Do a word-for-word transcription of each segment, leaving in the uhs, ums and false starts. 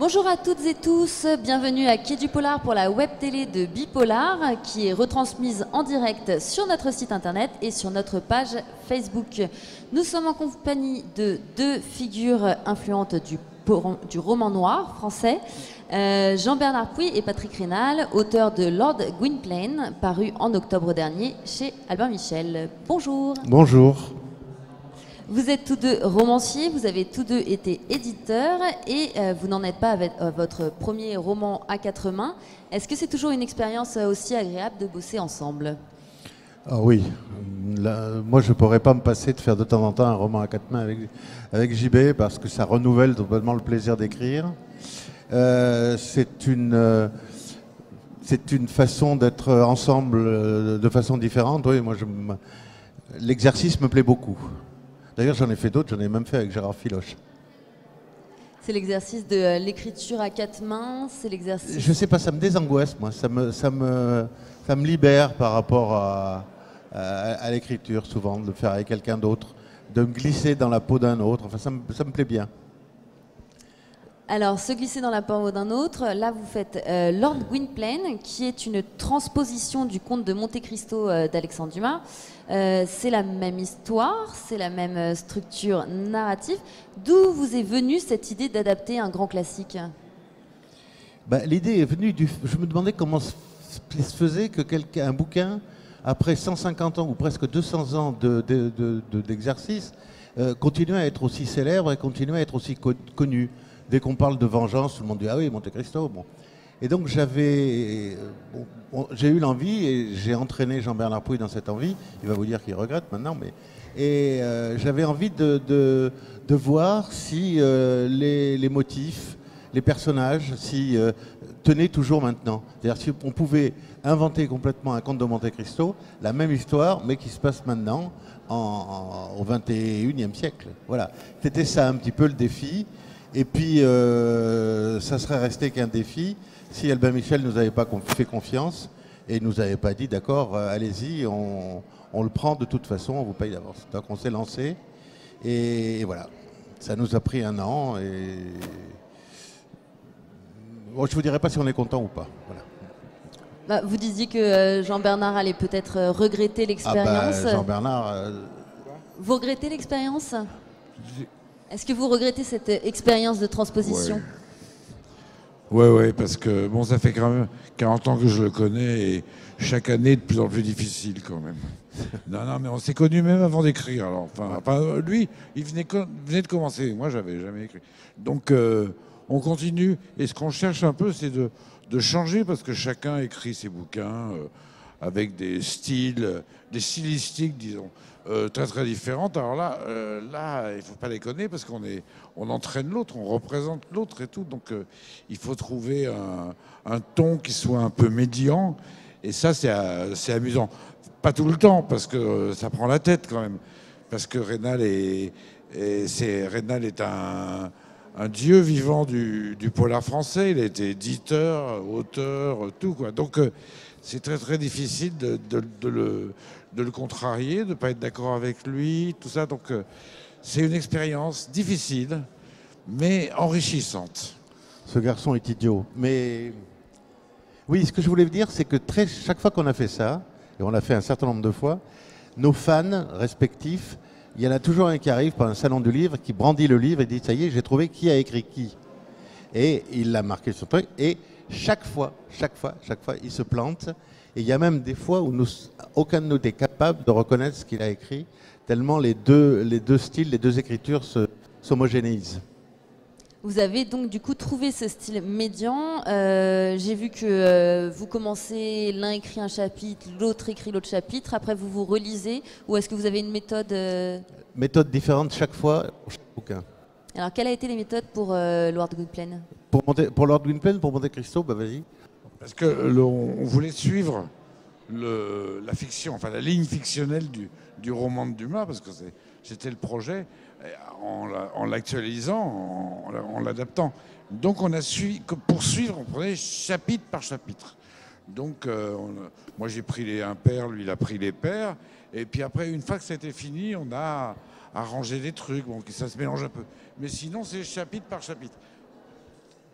Bonjour à toutes et tous, bienvenue à Quai du Polar pour la web télé de Bipolar qui est retransmise en direct sur notre site internet et sur notre page Facebook. Nous sommes en compagnie de deux figures influentes du, du roman noir français, euh, Jean-Bernard Puy et Patrick Raynal, auteurs de Lord Gwynplaine, paru en octobre dernier chez Albin Michel. Bonjour. Bonjour. Vous êtes tous deux romanciers, vous avez tous deux été éditeurs et euh, vous n'en êtes pas avec euh, votre premier roman à quatre mains. Est-ce que c'est toujours une expérience aussi agréable de bosser ensemble? Ah oui, Là, moi je ne pourrais pas me passer de faire de temps en temps un roman à quatre mains avec, avec J B parce que ça renouvelle totalement le plaisir d'écrire. Euh, c'est une, euh, c'est une façon d'être ensemble euh, de façon différente. Oui, moi je, l'exercice me plaît beaucoup. D'ailleurs, j'en ai fait d'autres, j'en ai même fait avec Gérard Filoche. C'est l'exercice de l'écriture à quatre mains, c'est l'exercice... Je sais pas, ça me désangoisse, moi. Ça me, ça me, ça me libère par rapport à, à, à l'écriture, souvent, de le faire avec quelqu'un d'autre, de me glisser dans la peau d'un autre. Enfin, ça me, ça me plaît bien. Alors, se glisser dans la peau d'un autre, là vous faites euh, Lord Gwynplaine, qui est une transposition du conte de Monte Cristo euh, d'Alexandre Dumas. Euh, c'est la même histoire, c'est la même structure narrative. D'où vous est venue cette idée d'adapter un grand classique? Ben, l'idée est venue du... Je me demandais comment se faisait que quelqu'un, un bouquin, après cent cinquante ans ou presque deux cents ans de, de, de, de, d'exercice, euh, continuait à être aussi célèbre et continuait à être aussi co connu. Dès qu'on parle de vengeance, tout le monde dit « Ah oui, Monte Cristo ». Bon. Et donc j'avais, bon, bon, j'ai eu l'envie et j'ai entraîné Jean-Bernard Puy dans cette envie. Il va vous dire qu'il regrette maintenant, mais et euh, j'avais envie de, de, de voir si euh, les, les motifs, les personnages, si euh, tenaient toujours maintenant. C'est-à-dire si on pouvait inventer complètement un conte de Monte Cristo, la même histoire, mais qui se passe maintenant en, en, au vingt et unième siècle. Voilà, c'était ça un petit peu le défi. Et puis, euh, ça serait resté qu'un défi si Albin Michel ne nous avait pas fait confiance et ne nous avait pas dit, d'accord, euh, allez-y, on, on le prend de toute façon, on vous paye d'avance. Donc on s'est lancé et, et voilà. Ça nous a pris un an et bon, je ne vous dirai pas si on est content ou pas. Voilà. Bah, vous disiez que Jean-Bernard allait peut-être regretter l'expérience. Ah bah, Jean-Bernard... Euh... Vous regrettez l'expérience ? Est-ce que vous regrettez cette expérience de transposition? Oui, ouais, ouais, parce que bon, ça fait quand même quarante ans que je le connais et chaque année de plus en plus difficile quand même. Non, non, mais on s'est connus même avant d'écrire. Alors, enfin, enfin, lui, il venait, venait de commencer. Moi, j'avais jamais écrit. Donc, euh, on continue. Et ce qu'on cherche un peu, c'est de, de changer parce que chacun écrit ses bouquins euh, avec des styles, des stylistiques, disons. Euh, très très différentes. Alors là, euh, là, il ne faut pas les connaître parce qu'on est, on entraîne l'autre, on représente l'autre et tout. Donc euh, il faut trouver un, un ton qui soit un peu médian. Et ça, c'est euh, amusant. Pas tout le temps parce que euh, ça prend la tête quand même. Parce que Raynal est, est, c'est, Raynal est un, un dieu vivant du, du polar français. Il a été éditeur, auteur, tout quoi. Donc euh, c'est très très difficile de, de, de le de le contrarier, de ne pas être d'accord avec lui, tout ça. Donc, euh, c'est une expérience difficile, mais enrichissante. Ce garçon est idiot. Mais oui, ce que je voulais vous dire, c'est que très, chaque fois qu'on a fait ça, et on l'a fait un certain nombre de fois, nos fans respectifs, il y en a toujours un qui arrive par un salon du livre, qui brandit le livre et dit « Ça y est, j'ai trouvé qui a écrit qui ». Et il l'a marqué sur le truc. Et chaque fois, chaque fois, chaque fois, il se plante. Et il y a même des fois où nous, aucun de nous n'est capable de reconnaître ce qu'il a écrit, tellement les deux, les deux styles, les deux écritures s'homogénéisent. Vous avez donc du coup trouvé ce style médian. Euh, J'ai vu que euh, vous commencez, l'un écrit un chapitre, l'autre écrit l'autre chapitre, après vous vous relisez, ou est-ce que vous avez une méthode euh... Méthode différente chaque fois, pour chaque bouquin. Alors, quelles ont été les méthodes pour euh, Lord Gwynplaine? Pour, monter, pour Lord Gwynplaine, pour Monte Cristo, bah vas-y. Parce que le, on voulait suivre le, la fiction, enfin la ligne fictionnelle du, du roman de Dumas, parce que c'était le projet, en l'actualisant, en, en l'adaptant. Donc on a suivi, pour suivre, on prenait chapitre par chapitre. Donc euh, on, moi j'ai pris les impairs, lui il a pris les pairs, et puis après une fois que c'était fini, on a arrangé des trucs, bon, que ça se mélange un peu. Mais sinon c'est chapitre par chapitre.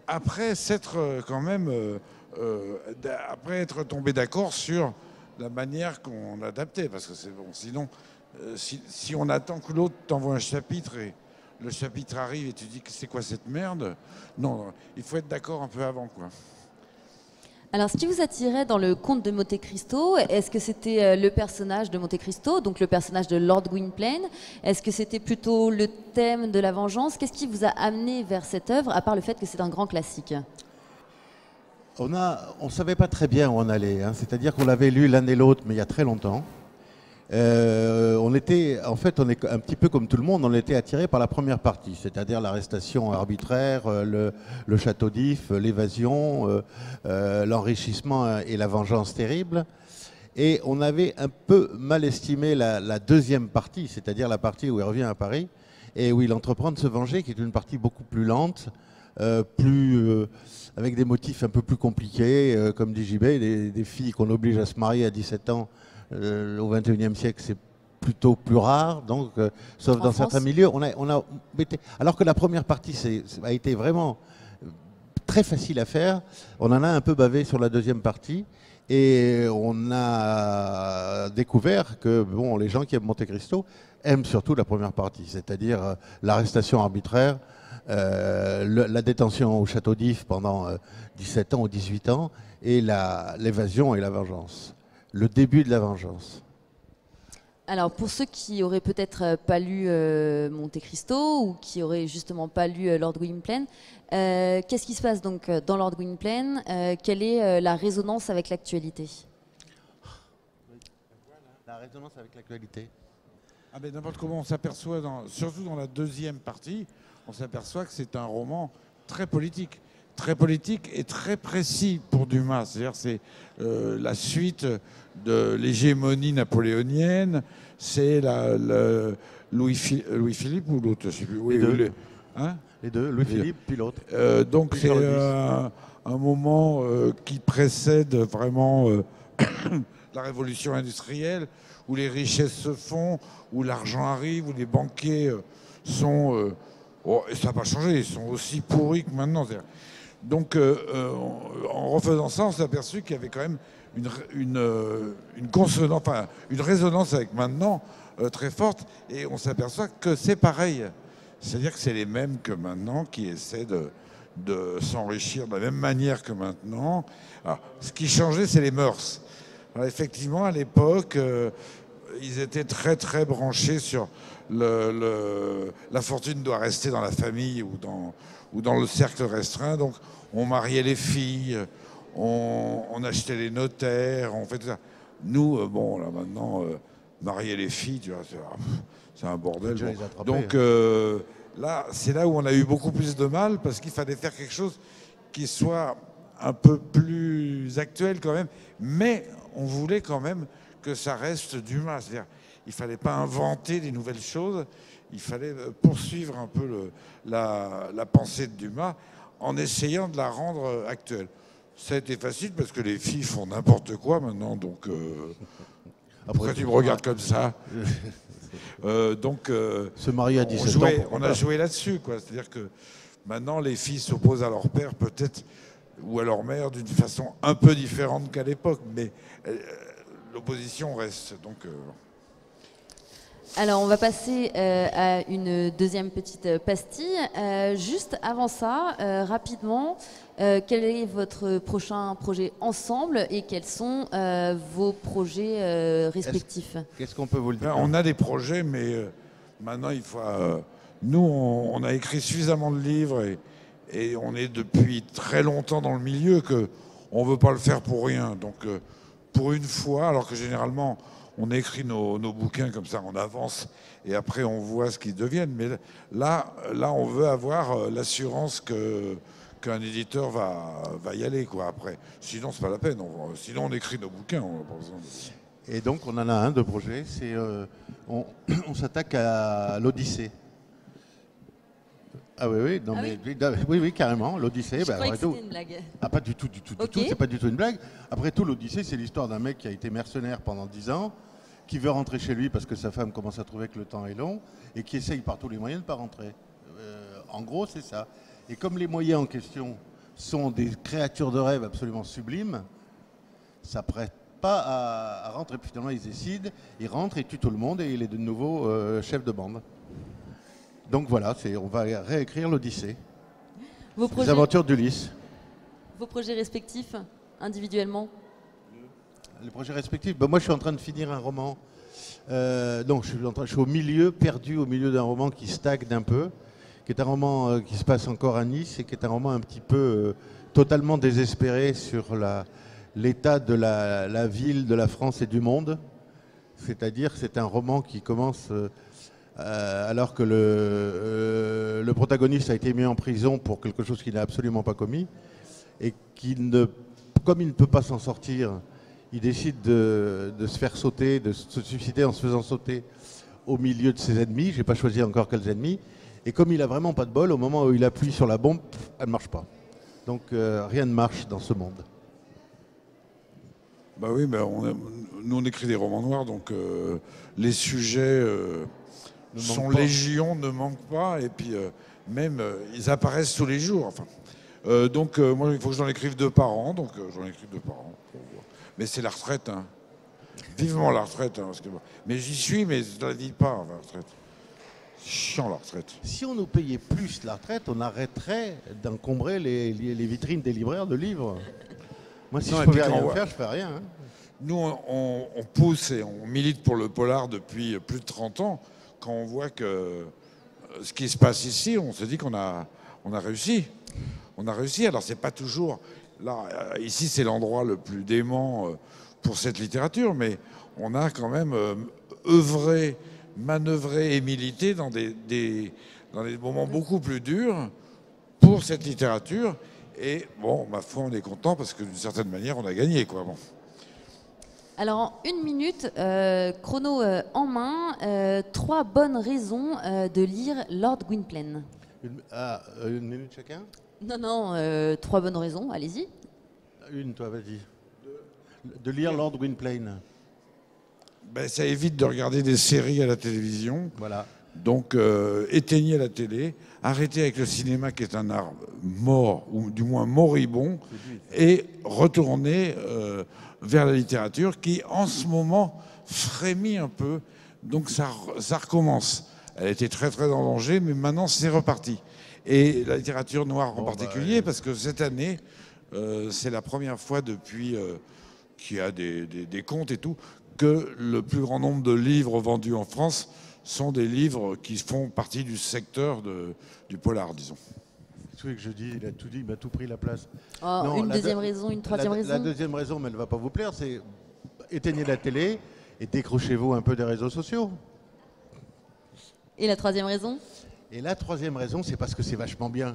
après s'être euh, quand même, euh, euh, après être tombé d'accord sur la manière qu'on adaptait, parce que c'est bon, sinon, euh, si, si on attend que l'autre t'envoie un chapitre et le chapitre arrive et tu dis que c'est quoi cette merde, non, il faut être d'accord un peu avant, quoi. Alors, ce qui vous attirait dans le conte de Monte Cristo, est-ce que c'était le personnage de Monte Cristo, donc le personnage de Lord Gwynplaine? Est-ce que c'était plutôt le thème de la vengeance? Qu'est-ce qui vous a amené vers cette œuvre, à part le fait que c'est un grand classique? On a, on savait pas très bien où on allait, hein. C'est-à-dire qu'on l'avait lu l'un et l'autre, mais il y a très longtemps. Euh, on était, en fait, on est un petit peu comme tout le monde, on était attiré par la première partie, c'est-à-dire l'arrestation arbitraire, euh, le, le château d'If, l'évasion, euh, euh, l'enrichissement et la vengeance terrible. Et on avait un peu mal estimé la, la deuxième partie, c'est-à-dire la partie où il revient à Paris et où il entreprend de se venger, qui est une partie beaucoup plus lente, euh, plus, euh, avec des motifs un peu plus compliqués, euh, comme dit J B, des, des filles qu'on oblige à se marier à dix-sept ans. Euh, au vingt et unième siècle, c'est plutôt plus rare, donc, euh, sauf En dans France. certains milieux. On a, on a, alors que la première partie c'est, a été vraiment très facile à faire, on en a un peu bavé sur la deuxième partie, et on a découvert que bon, les gens qui aiment Monte Cristo aiment surtout la première partie, c'est-à-dire euh, l'arrestation arbitraire, euh, le, la détention au château d'If pendant euh, dix-sept ans ou dix-huit ans, et la, l'évasion et la vengeance. Le début de la vengeance. Alors, pour ceux qui auraient peut-être pas lu euh, Monte Cristo ou qui auraient justement pas lu euh, Lord Gwynplaine, euh, qu'est-ce qui se passe donc dans Lord Gwynplaine? euh, Quelle est euh, la résonance avec l'actualité? La résonance avec l'actualité. Ah ben n'importe comment, on s'aperçoit, dans, surtout dans la deuxième partie, on s'aperçoit que c'est un roman très politique. Très politique et très précis pour Dumas. C'est-à-dire c'est euh, la suite de l'hégémonie napoléonienne, c'est la, la Louis-Philippe Louis ou l'autre, je sais plus. Oui, les, deux. Le, hein les deux, Louis-Philippe puis l'autre. Euh, donc c'est euh, un moment euh, qui précède vraiment euh, la révolution industrielle, où les richesses se font, où l'argent arrive, où les banquiers euh, sont... Euh, oh, et ça n'a pas changé, ils sont aussi pourris que maintenant. C'est-à-dire, donc, euh, euh, en refaisant ça, on s'est aperçu qu'il y avait quand même une, une, euh, une consonance, enfin, une résonance avec maintenant euh, très forte, et on s'aperçoit que c'est pareil. C'est-à-dire que c'est les mêmes que maintenant qui essaient de, de s'enrichir de la même manière que maintenant. Alors, ce qui changeait, c'est les mœurs. Alors, effectivement, à l'époque, euh, ils étaient très très branchés sur le, le, la fortune doit rester dans la famille ou dans ou dans le cercle restreint. Donc, on mariait les filles, on, on achetait les notaires, on fait tout ça. Nous, euh, bon, là, maintenant, euh, marier les filles, tu vois, c'est, c'est un bordel. Bon. Donc, euh, là, c'est là où on a eu beaucoup plus de mal, parce qu'il fallait faire quelque chose qui soit un peu plus actuel quand même, mais on voulait quand même que ça reste Dumas. C'est-à-dire, il ne fallait pas inventer des nouvelles choses, il fallait poursuivre un peu le, la, la pensée de Dumas en essayant de la rendre actuelle. Ça a été facile parce que les filles font n'importe quoi maintenant, donc euh, pourquoi tu me regardes comme ça? euh, Donc euh, se marier à dix-sept on, jouait, ans, on a joué là-dessus, quoi. C'est-à-dire que maintenant les filles s'opposent à leur père peut-être ou à leur mère d'une façon un peu différente qu'à l'époque, mais euh, l'opposition reste. Donc euh, Alors, on va passer euh, à une deuxième petite pastille. Euh, juste avant ça, euh, rapidement, euh, quel est votre prochain projet ensemble et quels sont euh, vos projets euh, respectifs? Qu'est-ce qu'on peut vous le dire? On a des projets, mais euh, maintenant, il faut... Euh, nous, on, on a écrit suffisamment de livres et, et on est depuis très longtemps dans le milieu qu'on ne veut pas le faire pour rien. Donc, euh, pour une fois, alors que généralement... On écrit nos, nos bouquins comme ça, on avance et après on voit ce qu'ils deviennent. Mais là, là, on veut avoir l'assurance que, qu'un éditeur va, va y aller, quoi, après. Sinon, c'est pas la peine. On, sinon, on écrit nos bouquins. On a pas besoin de... Et donc, on en a un de projet. C'est, euh, on, on s'attaque à l'Odyssée. Ah oui, oui, non, ah mais, oui. oui, oui, carrément, l'Odyssée. Je bah, croyais que tout, c'était une blague. Ah, pas du tout, du tout, du Okay. tout, c'est pas du tout une blague. Après tout, l'Odyssée, c'est l'histoire d'un mec qui a été mercenaire pendant dix ans, qui veut rentrer chez lui parce que sa femme commence à trouver que le temps est long, et qui essaye par tous les moyens de ne pas rentrer. Euh, en gros, c'est ça. Et comme les moyens en question sont des créatures de rêve absolument sublimes, ça prête pas à, à rentrer. Puis finalement, ils décident, ils rentrent, ils tuent tout le monde et il est de nouveau euh, chef de bande. Donc voilà, c'est, on va réécrire l'Odyssée. Vos Les projets, aventures d'Ulysse. vos projets respectifs, individuellement? Les projets respectifs. Ben, moi, je suis en train de finir un roman. Euh, non, je suis, en train, je suis au milieu, perdu au milieu d'un roman qui stagne un peu, qui est un roman euh, qui se passe encore à Nice et qui est un roman un petit peu euh, totalement désespéré sur la, l'état de la, la ville, de la France et du monde. C'est-à-dire que c'est un roman qui commence euh, euh, alors que le, euh, le protagoniste a été mis en prison pour quelque chose qu'il n'a absolument pas commis et qui ne, comme il ne peut pas s'en sortir, il décide de, de se faire sauter, de se suicider en se faisant sauter au milieu de ses ennemis. Je n'ai pas choisi encore quels ennemis. Et comme il n'a vraiment pas de bol, au moment où il appuie sur la bombe, elle ne marche pas. Donc euh, rien ne marche dans ce monde. Bah oui, bah on a- nous on écrit des romans noirs, donc euh, les sujets euh, Ne sont manquent pas. légion, ne manquent pas, et puis euh, même euh, ils apparaissent tous les jours. Enfin, Euh, donc euh, moi il faut que j'en écrive deux par an, donc euh, j'en écris deux par an. pour voir. Mais c'est la retraite, hein. Vivement la retraite, hein, parce que, mais j'y suis, mais je ne la vis pas, la retraite. C'est chiant la retraite. Si on nous payait plus la retraite, on arrêterait d'encombrer les, les- les vitrines des libraires de livres. Moi, si Non, je et pouvais puis rien quand- faire, je ferais rien. hein. Nous, on, on- on pousse et on milite pour le polar depuis plus de trente ans. Quand on voit que euh, ce qui se passe ici, on se dit qu'on a, on a réussi. On a réussi. Alors, c'est pas toujours. Là, euh, ici, c'est l'endroit le plus dément euh, pour cette littérature, mais on a quand même euh, œuvré, manœuvré et milité dans des, des- dans des moments beaucoup plus durs pour cette littérature. Et bon, ma foi, on est content parce que d'une certaine manière, on a gagné, quoi. Bon. Alors, en une minute, euh, chrono euh, en main, euh, trois bonnes raisons euh, de lire Lord Gwynplaine. Une, ah, euh, une minute chacun. Non, non, euh, trois bonnes raisons, allez-y. Une, toi, vas-y. De lire Lord Gwynplaine. Ben, ça évite de regarder des séries à la télévision. Voilà. Donc, euh, éteignez la télé, arrêtez avec le cinéma qui est un art mort, ou du moins moribond, et retournez euh, vers la littérature qui, en ce moment, frémit un peu. Donc, ça, ça recommence. Elle était très, très en danger, mais maintenant, c'est reparti. Et la littérature noire en Bon, particulier, bah, parce que cette année, euh, c'est la première fois depuis euh, qu'il y a des, des, des comptes et tout, que le plus grand nombre de livres vendus en France sont des livres qui font partie du secteur de, du polar, disons. C'est ce que je dis, il a tout dit, il m'a tout pris la place. Oh, Non, une la deuxième deux- raison, une troisième la, raison. La deuxième raison, mais elle ne va pas vous plaire, c'est éteignez la télé et décrochez-vous un peu des réseaux sociaux. Et la troisième raison? Et la troisième raison, c'est parce que c'est vachement bien.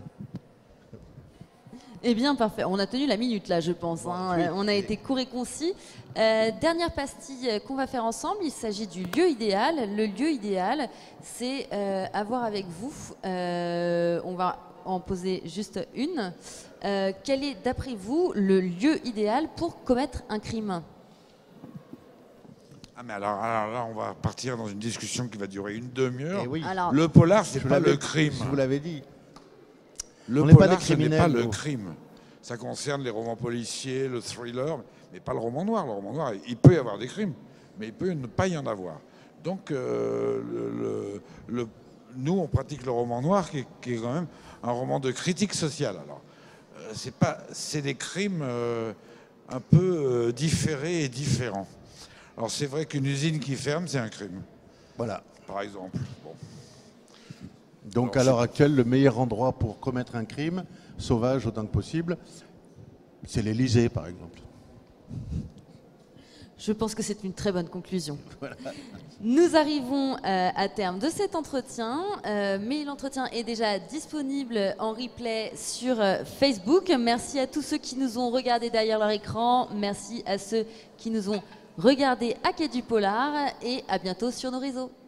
Eh bien, parfait. On a tenu la minute là, je pense. hein. oui, Euh, On a et- été court et concis. Euh, dernière pastille euh, qu'on va faire ensemble, il s'agit du lieu idéal. Le lieu idéal, c'est euh, avoir avec vous, euh, on va en poser juste une. Euh, quel est, d'après vous, le lieu idéal pour commettre un crime? Ah, mais alors, alors là, on va partir dans une discussion qui va durer une demi-heure. Eh oui, Alors, Le polar, c'est je vous pas l'avais- le crime. Je vous l'avais dit. Le On n'est pas polar, des ce n'est pas criminels, le nous. crime. Ça concerne les romans policiers, le thriller, mais pas le roman noir. Le roman noir, il peut y avoir des crimes, mais il peut ne pas y en avoir. Donc, euh, le- le- le- nous, on pratique le roman noir, qui est, qui est quand même un roman de critique sociale. Alors, euh, c'est pas, c'est des crimes euh, un peu euh, différés et différents. Alors, c'est vrai qu'une usine qui ferme, c'est un crime, Voilà. par exemple. Bon. Donc Alors, à l'heure actuelle, le meilleur endroit pour commettre un crime, sauvage autant que possible, c'est l'Élysée, par exemple. je pense que c'est une très bonne conclusion. Nous arrivons euh, à terme de cet entretien, euh, mais l'entretien est déjà disponible en replay sur euh, Facebook. Merci à tous ceux qui nous ont regardés derrière leur écran. Merci à ceux qui nous ont regardés à Quai du Polar et à bientôt sur nos réseaux.